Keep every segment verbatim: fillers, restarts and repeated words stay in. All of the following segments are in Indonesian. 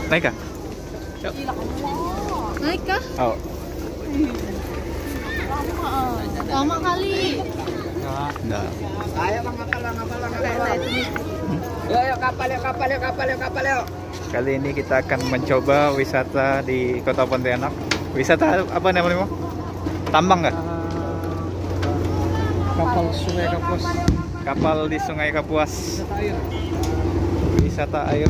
Naik kah? Yuk. Naik kah? Oh. Lama, lama kali. Nah. Ayo kapal, kapal, kapal. Yuk, yuk kapal, yuk kapal, yuk kapal, yuk kapal, yuk. Kali ini kita akan mencoba wisata di Kota Pontianak. Wisata apa namanya? Tambang nggak? Kapal Sungai Kapuas. Kapal di Sungai Kapuas. Wisata air.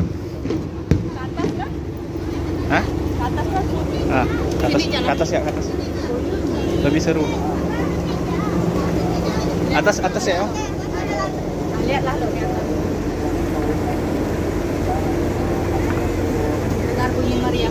Wisata air. Hah? Atas kan? Ah, ke atas, ke atas ya, ke atas. Lebih seru. Atas, atas ya. Om. Lihatlah tuh di atas. Dengar bunyi meriam.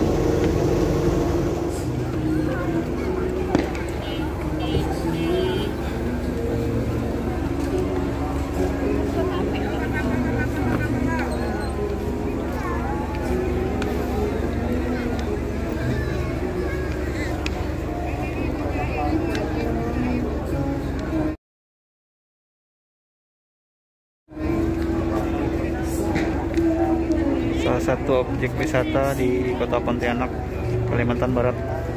Salah satu objek wisata di Kota Pontianak, Kalimantan Barat.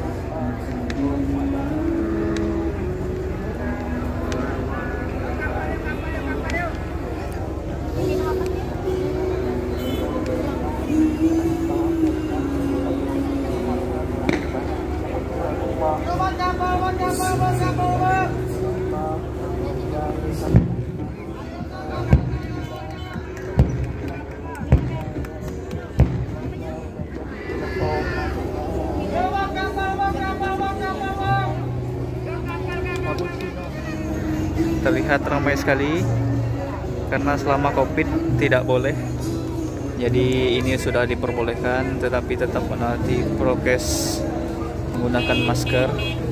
Terlihat ramai sekali karena selama Covid tidak boleh. Jadi ini sudah diperbolehkan, tetapi tetap menaati prokes menggunakan masker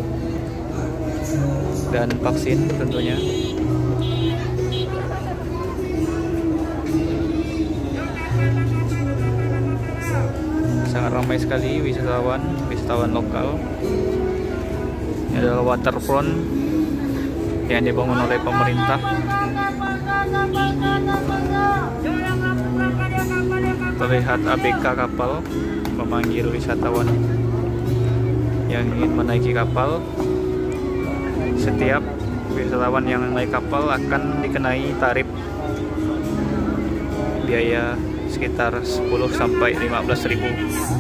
dan vaksin tentunya. Sangat ramai sekali wisatawan, wisatawan lokal. Ini adalah waterfront yang dibangun oleh pemerintah. Terlihat A B K kapal memanggil wisatawan yang ingin menaiki kapal. Setiap wisatawan yang naik kapal akan dikenai tarif biaya sekitar sepuluh sampai lima belas ribu.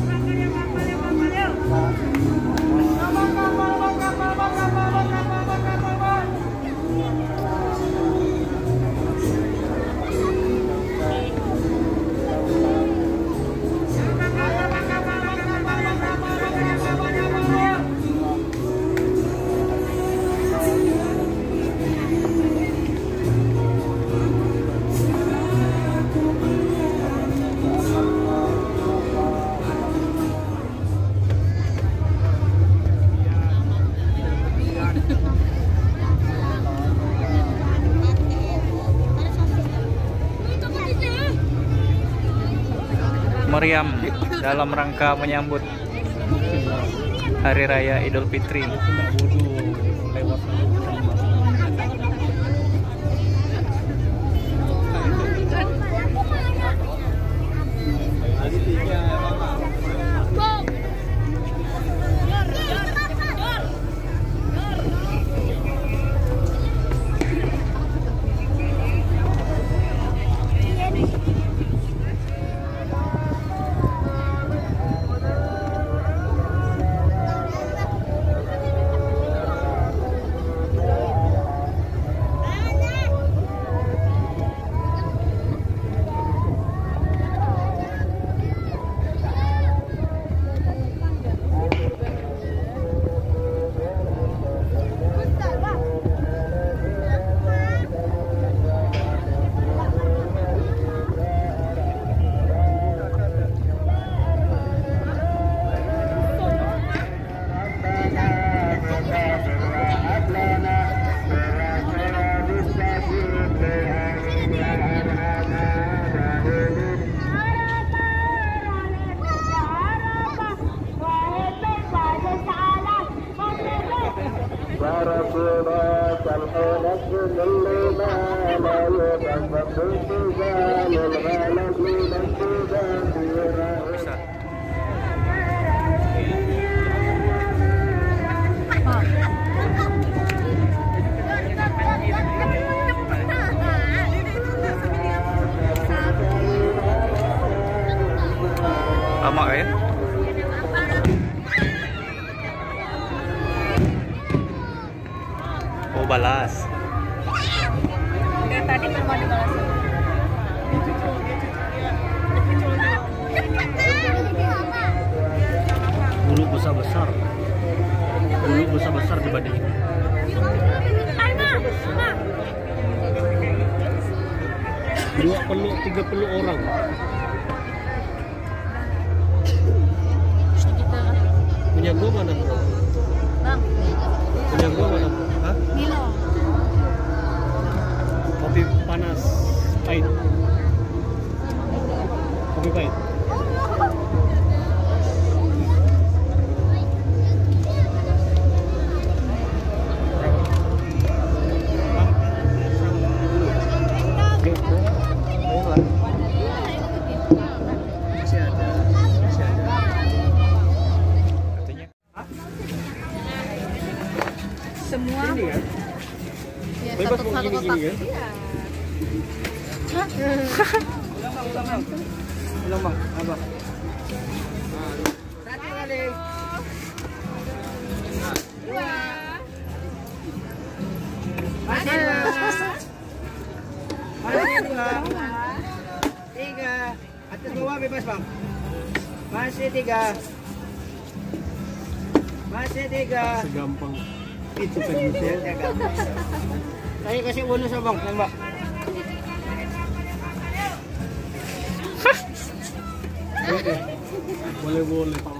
Meriam dalam rangka menyambut Hari Raya Idul Fitri. balas. Kayak tadi belum ada balas. Bulu besar-besar. Bulu besar-besar dibanding ini. Dua puluh, tiga puluh orang. Punya gua mana? Bang, Punya gua mana? Hah? Milo. Kopi panas, pahit. Kopi pahit. Semua Ini ya? ya, Bebas satu mau satu gini-gini kotak. ya? Hah? Belum bang, abang. Satu kali. Dua. Masih dua. Masih dua. Tiga. Atas bawah bebas bang. Masih tiga. Masih tiga. Segampang Itu kan gitu ya. Saya kasih bonus abang, nembak. boleh boleh Pak